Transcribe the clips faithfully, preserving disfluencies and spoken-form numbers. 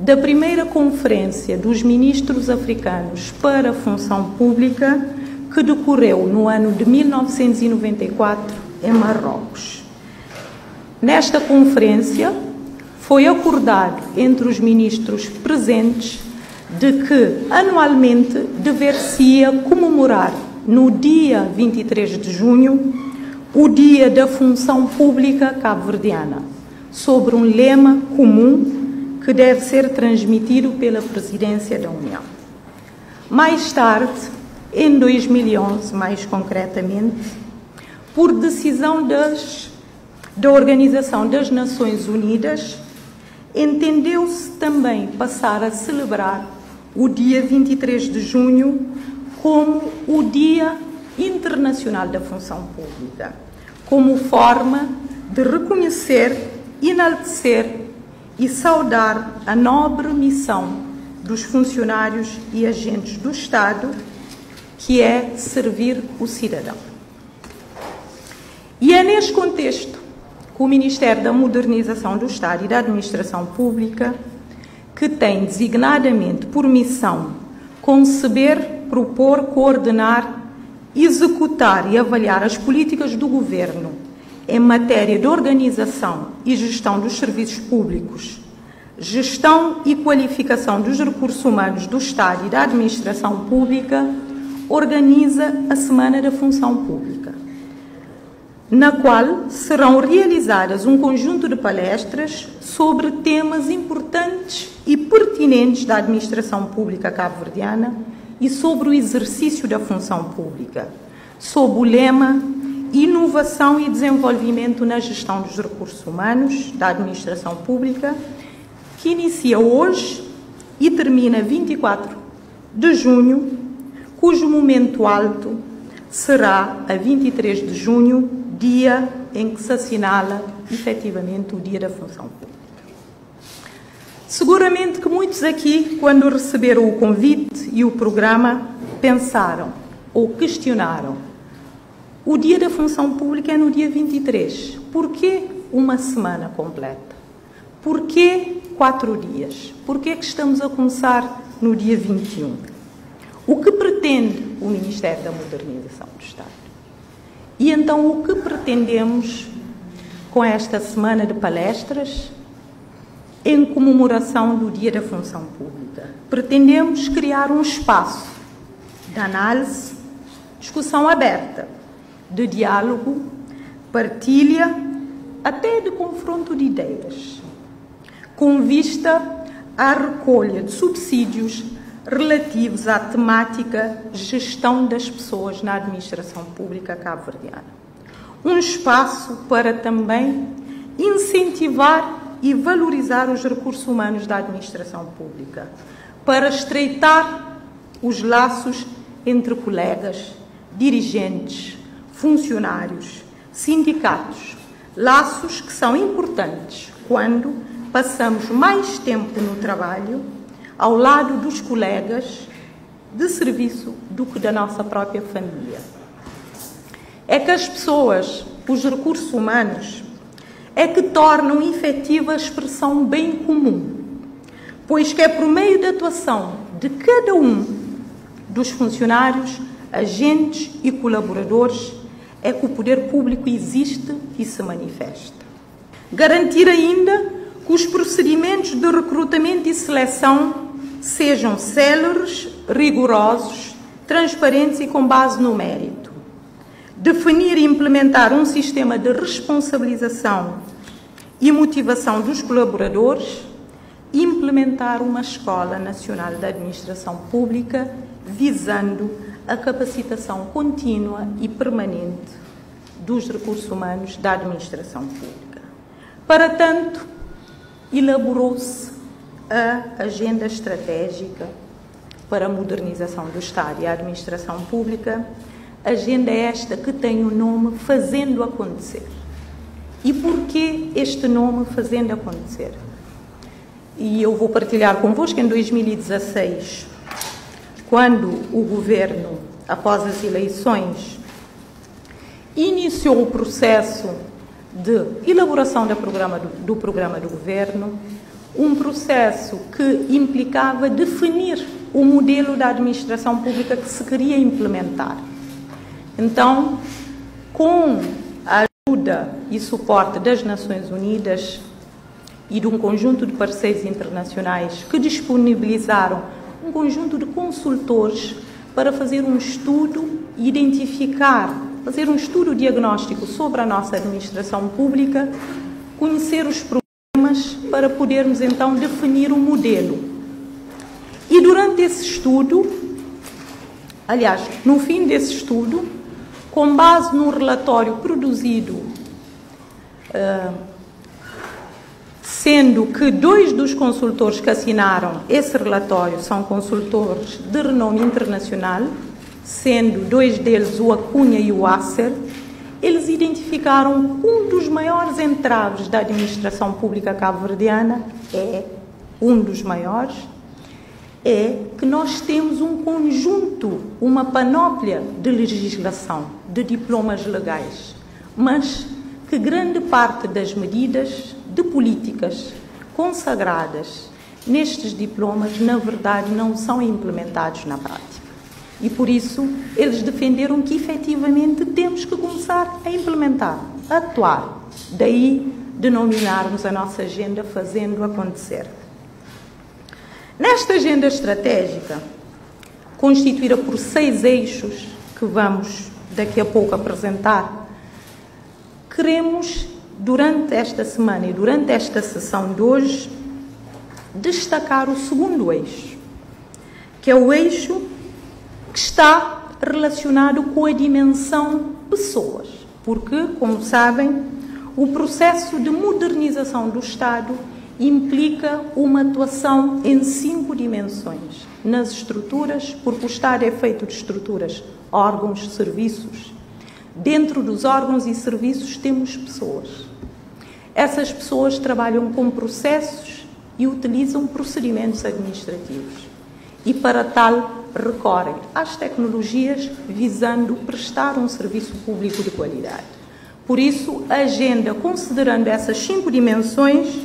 da primeira Conferência dos Ministros Africanos para a Função Pública, que decorreu no ano de mil novecentos e noventa e quatro em Marrocos. Nesta conferência, foi acordado entre os ministros presentes de que, anualmente, dever-se-ia comemorar, no dia vinte e três de junho, o Dia da Função Pública cabo-verdiana, sobre um lema comum que deve ser transmitido pela Presidência da União. Mais tarde, em dois mil e onze, mais concretamente, por decisão das, da Organização das Nações Unidas, entendeu-se também passar a celebrar o dia vinte e três de junho como o Dia Internacional da Função Pública, como forma de reconhecer, enaltecer e saudar a nobre missão dos funcionários e agentes do Estado, que é servir o cidadão. E é neste contexto que o Ministério da Modernização do Estado e da Administração Pública, que tem designadamente por missão conceber, propor, coordenar, executar e avaliar as políticas do Governo em matéria de organização e gestão dos serviços públicos, gestão e qualificação dos recursos humanos do Estado e da Administração Pública, organiza a Semana da Função Pública, na qual serão realizadas um conjunto de palestras sobre temas importantes e pertinentes da administração pública cabo-verdiana e sobre o exercício da função pública, sob o lema Inovação e Desenvolvimento na Gestão dos Recursos Humanos da Administração Pública, que inicia hoje e termina vinte e quatro de junho, cujo momento alto será a vinte e três de junho, dia em que se assinala efetivamente o Dia da Função Pública. Seguramente que muitos aqui, quando receberam o convite e o programa, pensaram ou questionaram: o Dia da Função Pública é no dia vinte e três. Por que uma semana completa? Por que quatro dias? Por que que estamos a começar no dia vinte e um? O que pretende o Ministério da Modernização do Estado? E então o que pretendemos com esta semana de palestras em comemoração do Dia da Função Pública? Pretendemos criar um espaço de análise, discussão aberta, de diálogo, partilha, até de confronto de ideias, com vista à recolha de subsídios relativos à temática gestão das pessoas na administração pública cabo-verdiana. Um espaço para também incentivar e valorizar os recursos humanos da administração pública, para estreitar os laços entre colegas, dirigentes, funcionários, sindicatos, laços que são importantes quando passamos mais tempo no trabalho ao lado dos colegas de serviço do que da nossa própria família. É que as pessoas, os recursos humanos, é que tornam efetiva a expressão bem comum, pois que é por meio da atuação de cada um dos funcionários, agentes e colaboradores é que o poder público existe e se manifesta. Garantir ainda que os procedimentos de recrutamento e seleção sejam céleres, rigorosos, transparentes e com base no mérito. Definir e implementar um sistema de responsabilização e motivação dos colaboradores, implementar uma Escola Nacional da Administração Pública visando a capacitação contínua e permanente dos recursos humanos da administração pública. Para tanto, elaborou-se a Agenda Estratégica para a Modernização do Estado e a Administração Pública, agenda esta que tem o nome Fazendo Acontecer. E porquê este nome Fazendo Acontecer? E eu vou partilhar convosco. Em dois mil e dezasseis, quando o Governo, após as eleições, iniciou o processo de elaboração do programa do, do programa do Governo, um processo que implicava definir o modelo da administração pública que se queria implementar. Então, com a ajuda e suporte das Nações Unidas e de um conjunto de parceiros internacionais que disponibilizaram um conjunto de consultores para fazer um estudo, identificar, fazer um estudo diagnóstico sobre a nossa administração pública, conhecer os problemas para podermos então definir um modelo. E durante esse estudo, aliás, no fim desse estudo, com base num relatório produzido, uh, sendo que dois dos consultores que assinaram esse relatório são consultores de renome internacional, sendo dois deles o Acunha e o Acer, eles identificaram que um dos maiores entraves da administração pública cabo-verdiana, é um dos maiores, é que nós temos um conjunto, uma panóplia de legislação, de diplomas legais, mas que grande parte das medidas de políticas consagradas nestes diplomas, na verdade, não são implementados na prática. E, por isso, eles defenderam que, efetivamente, temos que começar a implementar, a atuar. Daí, denominarmos a nossa agenda Fazendo Acontecer. Nesta agenda estratégica, constituída por seis eixos, que vamos daqui a pouco apresentar, queremos, durante esta semana e durante esta sessão de hoje, destacar o segundo eixo, que é o eixo que está relacionado com a dimensão pessoas, porque, como sabem, o processo de modernização do Estado implica uma atuação em cinco dimensões nas estruturas, porque o Estado é feito de estruturas, órgãos, serviços. Dentro dos órgãos e serviços temos pessoas. Essas pessoas trabalham com processos e utilizam procedimentos administrativos. E para tal recorrem às tecnologias visando prestar um serviço público de qualidade. Por isso, a agenda, considerando essas cinco dimensões,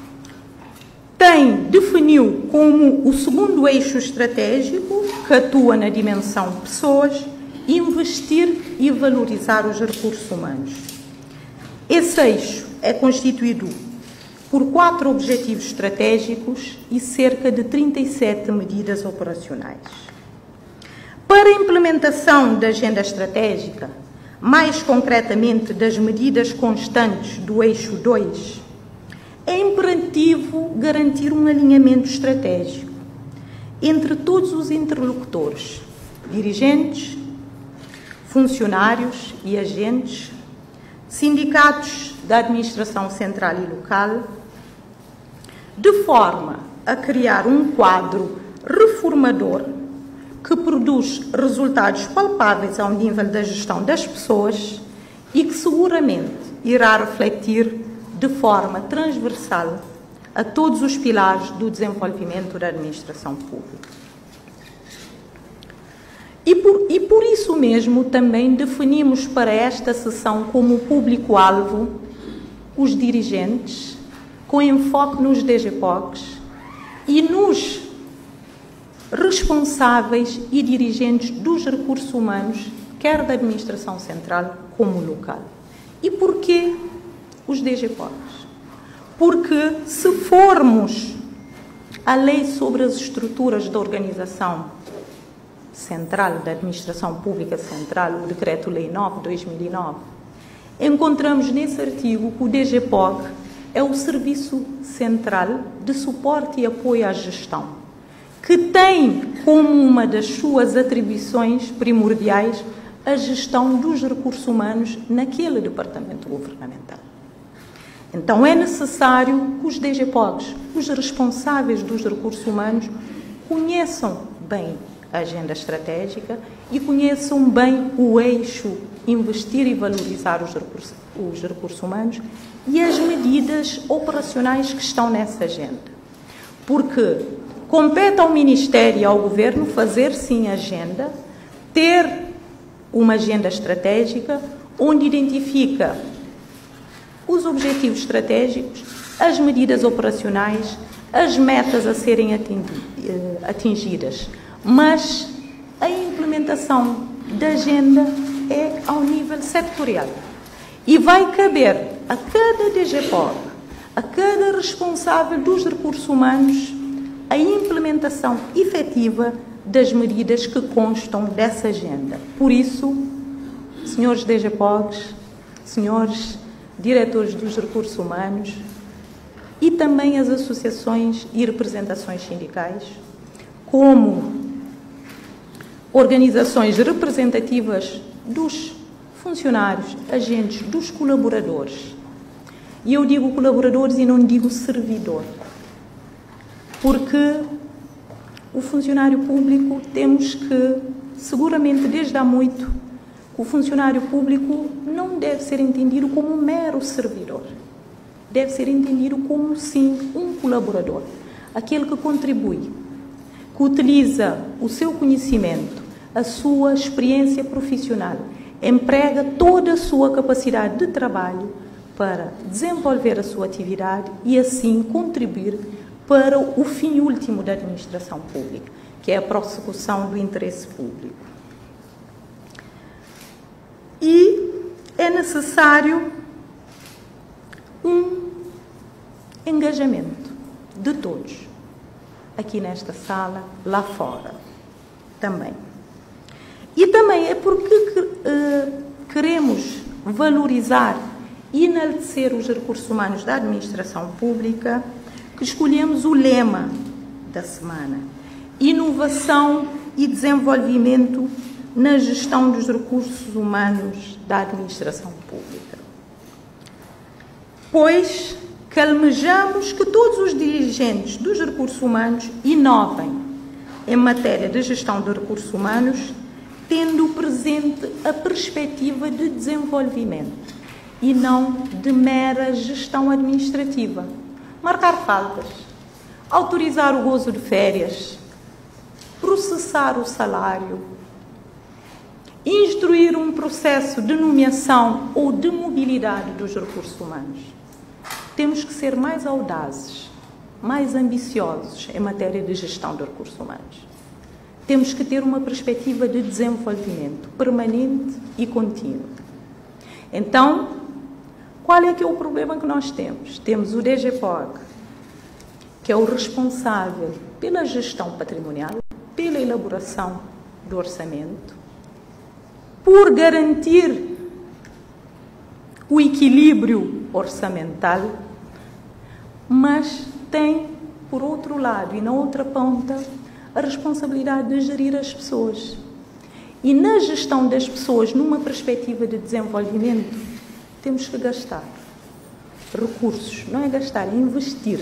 tem, definiu como o segundo eixo estratégico, que atua na dimensão pessoas, investir e valorizar os recursos humanos. Esse eixo é constituído por quatro objetivos estratégicos e cerca de trinta e sete medidas operacionais. Para a implementação da agenda estratégica, mais concretamente das medidas constantes do eixo dois, é imperativo garantir um alinhamento estratégico entre todos os interlocutores, dirigentes, funcionários e agentes, sindicatos da administração central e local, de forma a criar um quadro reformador que produz resultados palpáveis ao nível da gestão das pessoas e que seguramente irá refletir de forma transversal a todos os pilares do desenvolvimento da administração pública. E por, e por isso mesmo também definimos para esta sessão como público-alvo os dirigentes, com enfoque nos D G P O Cs e nos responsáveis e dirigentes dos recursos humanos, quer da administração central como local. E porquê os D G P O Cs? Porque se formos a lei sobre as estruturas da organização central, da administração pública central, o Decreto-Lei nove de dois mil e nove, encontramos nesse artigo que o D G P O C é o Serviço Central de Suporte e Apoio à Gestão, que tem como uma das suas atribuições primordiais a gestão dos recursos humanos naquele departamento governamental. Então é necessário que os D G P O Cs, os responsáveis dos recursos humanos, conheçam bem a agenda estratégica e conheçam bem o eixo investir e valorizar os recursos, os recursos humanos e as medidas operacionais que estão nessa agenda. Porque compete ao Ministério e ao Governo fazer, sim, agenda, ter uma agenda estratégica onde identifica os objetivos estratégicos, as medidas operacionais as metas a serem atingidas, mas a implementação da agenda é ao nível setorial. E vai caber a cada D G P O C, a cada responsável dos recursos humanos, a implementação efetiva das medidas que constam dessa agenda. Por isso, senhores D G P O Cs, senhores diretores dos recursos humanos e também as associações e representações sindicais, como organizações representativas dos funcionários, agentes, dos colaboradores. E eu digo colaboradores e não digo servidor, porque o funcionário público temos que, seguramente desde há muito, o funcionário público não deve ser entendido como um mero servidor. Deve ser entendido como, sim, um colaborador. Aquele que contribui, que utiliza o seu conhecimento, a sua experiência profissional, emprega toda a sua capacidade de trabalho para desenvolver a sua atividade e, assim, contribuir para o fim último da administração pública, que é a prossecução do interesse público. E é necessário um engajamento de todos, aqui nesta sala, lá fora, também. E também é porque uh, queremos valorizar e enaltecer os recursos humanos da administração pública que escolhemos o lema da semana: inovação e desenvolvimento na gestão dos recursos humanos da administração pública. Pois que almejamos que todos os dirigentes dos recursos humanos inovem em matéria de gestão de recursos humanos, tendo presente a perspectiva de desenvolvimento e não de mera gestão administrativa. Marcar faltas, autorizar o gozo de férias, processar o salário, instruir um processo de nomeação ou de mobilidade dos recursos humanos. Temos que ser mais audazes, mais ambiciosos em matéria de gestão de recursos humanos. Temos que ter uma perspectiva de desenvolvimento permanente e contínuo. Então, qual é que é o problema que nós temos? Temos o D G P O C, que é o responsável pela gestão patrimonial, pela elaboração do orçamento, por garantir o equilíbrio orçamental, mas tem, por outro lado e na outra ponta, a responsabilidade de gerir as pessoas. E na gestão das pessoas, numa perspectiva de desenvolvimento, temos que gastar recursos, não é gastar, é investir.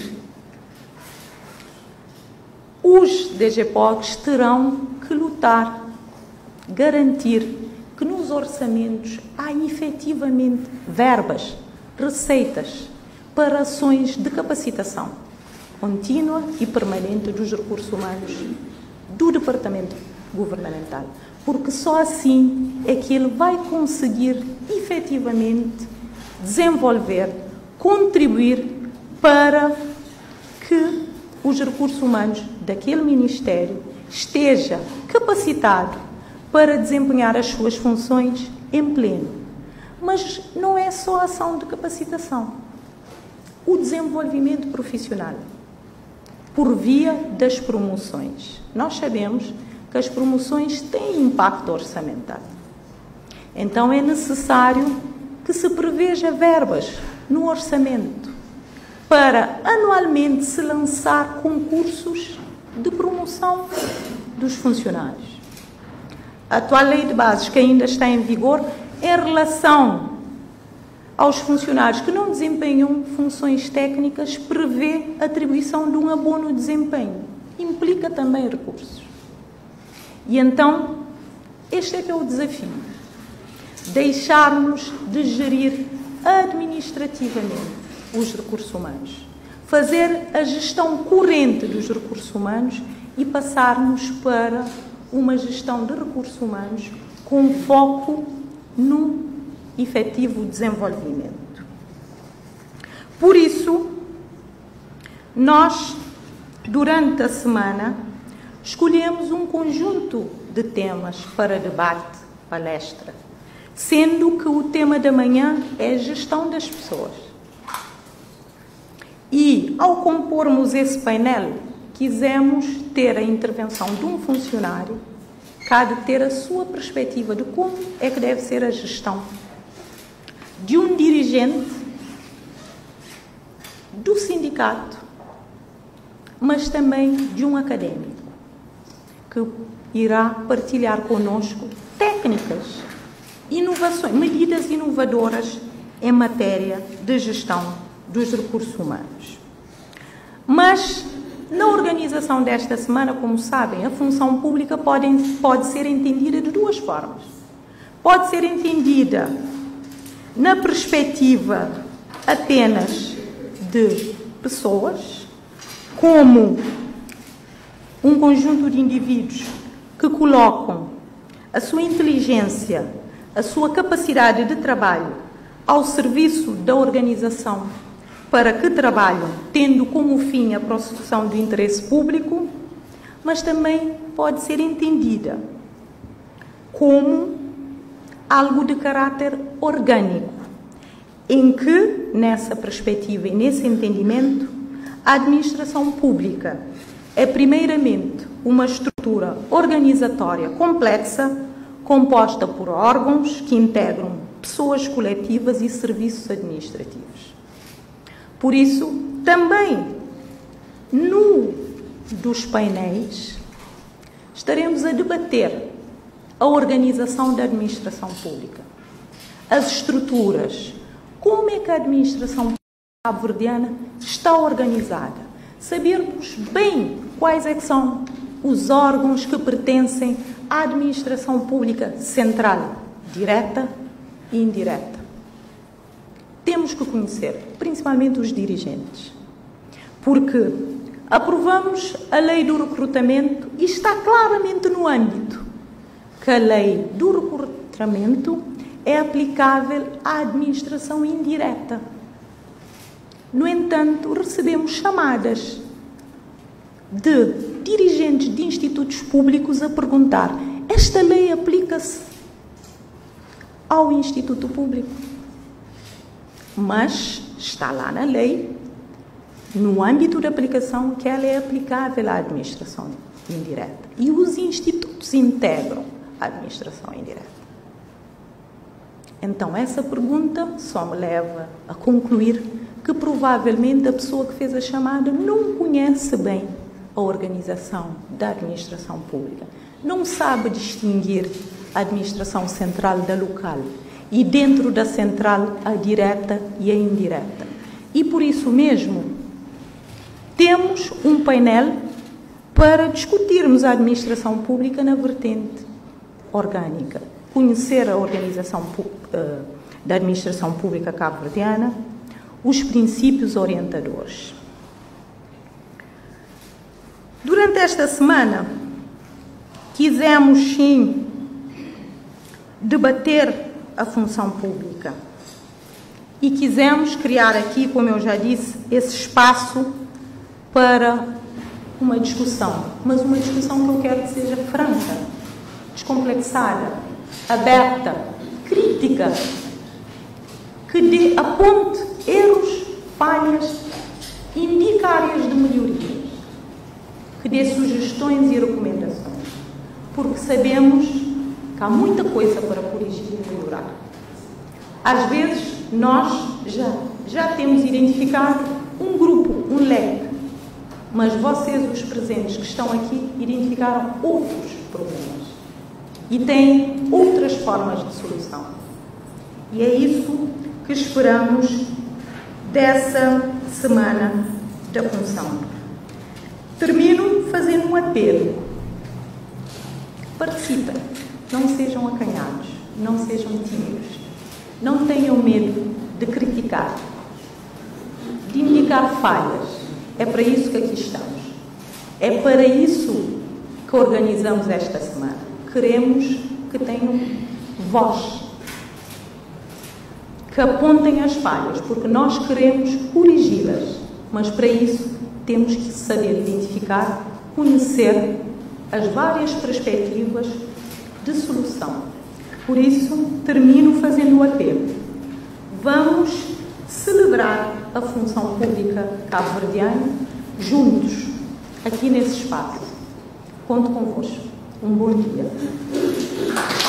Os D G P O Cs terão que lutar, garantir que nos orçamentos há efetivamente verbas, receitas para ações de capacitação contínua e permanente dos recursos humanos do Departamento Governamental, porque só assim é que ele vai conseguir efetivamente desenvolver, contribuir para que os recursos humanos daquele Ministério esteja capacitado para desempenhar as suas funções em pleno. Mas não é só a ação de capacitação. O desenvolvimento profissional, por via das promoções. Nós sabemos que as promoções têm impacto orçamental. Então é necessário que se preveja verbas no orçamento para anualmente se lançar concursos de promoção dos funcionários. A atual lei de bases que ainda está em vigor, em relação aos funcionários que não desempenham funções técnicas, prevê a atribuição de um abono de desempenho. Implica também recursos. E então, este é que é o desafio. Deixarmos de gerir administrativamente os recursos humanos. Fazer a gestão corrente dos recursos humanos e passarmos para uma gestão de recursos humanos com foco no efetivo desenvolvimento. Por isso, nós durante a semana, escolhemos um conjunto de temas para debate, palestra, sendo que o tema da manhã é gestão das pessoas. E, ao compormos esse painel, quisemos ter a intervenção de um funcionário que há de ter a sua perspectiva de como é que deve ser a gestão, de um dirigente, do sindicato, mas também de um académico, que irá partilhar connosco técnicas, inovações, medidas inovadoras em matéria de gestão dos recursos humanos. Mas, na organização desta semana, como sabem, a função pública pode, pode ser entendida de duas formas. Pode ser entendida na perspectiva apenas de pessoas, como um conjunto de indivíduos que colocam a sua inteligência, a sua capacidade de trabalho ao serviço da organização para que trabalham, tendo como fim a prossecução do interesse público, mas também pode ser entendida como algo de caráter orgânico, em que, nessa perspectiva e nesse entendimento, a administração pública é, primeiramente, uma estrutura organizatória complexa, composta por órgãos que integram pessoas coletivas e serviços administrativos. Por isso, também, no dos painéis, estaremos a debater a organização da administração pública, as estruturas, como é que a administração cabo-verdiana está organizada, sabermos bem quais é que são os órgãos que pertencem à administração pública central, direta e indireta. Temos que conhecer, principalmente os dirigentes, porque aprovamos a lei do recrutamento e está claramente no âmbito que a lei do recrutamento é aplicável à administração indireta. No entanto, recebemos chamadas de dirigentes de institutos públicos a perguntar: esta lei aplica-se ao instituto público? Mas está lá na lei, no âmbito de aplicação, que ela é aplicável à administração indireta. E os institutos integram a administração indireta. Então, essa pergunta só me leva a concluir que provavelmente a pessoa que fez a chamada não conhece bem a organização da administração pública, não sabe distinguir a administração central da local e dentro da central a direta e a indireta. E por isso mesmo temos um painel para discutirmos a administração pública na vertente orgânica, conhecer a organização uh, da administração pública cabo-verdiana, os princípios orientadores. Durante esta semana, quisemos, sim, debater a função pública e quisemos criar aqui, como eu já disse, esse espaço para uma discussão, mas uma discussão que eu quero que seja franca, descomplexada, aberta, crítica, que dê, aponte erros, falhas, indique áreas de melhoria, que dê sugestões e recomendações, porque sabemos que há muita coisa para corrigir e melhorar. Às vezes, nós já, já temos identificado um grupo, um leque, mas vocês, os presentes que estão aqui, identificaram outros problemas e têm outras formas de solução. E é isso que esperamos dessa semana da função. Termino fazendo um apelo. Participem, não sejam acanhados, não sejam tímidos, não tenham medo de criticar, de indicar falhas. É para isso que aqui estamos. É para isso que organizamos esta semana. Queremos que tenham voz, que apontem as falhas, porque nós queremos corrigi-las, mas para isso temos que saber identificar, conhecer as várias perspectivas de solução. Por isso, termino fazendo o apelo. Vamos celebrar a função pública cabo-verdiana juntos, aqui nesse espaço. Conto convosco. Um bom dia.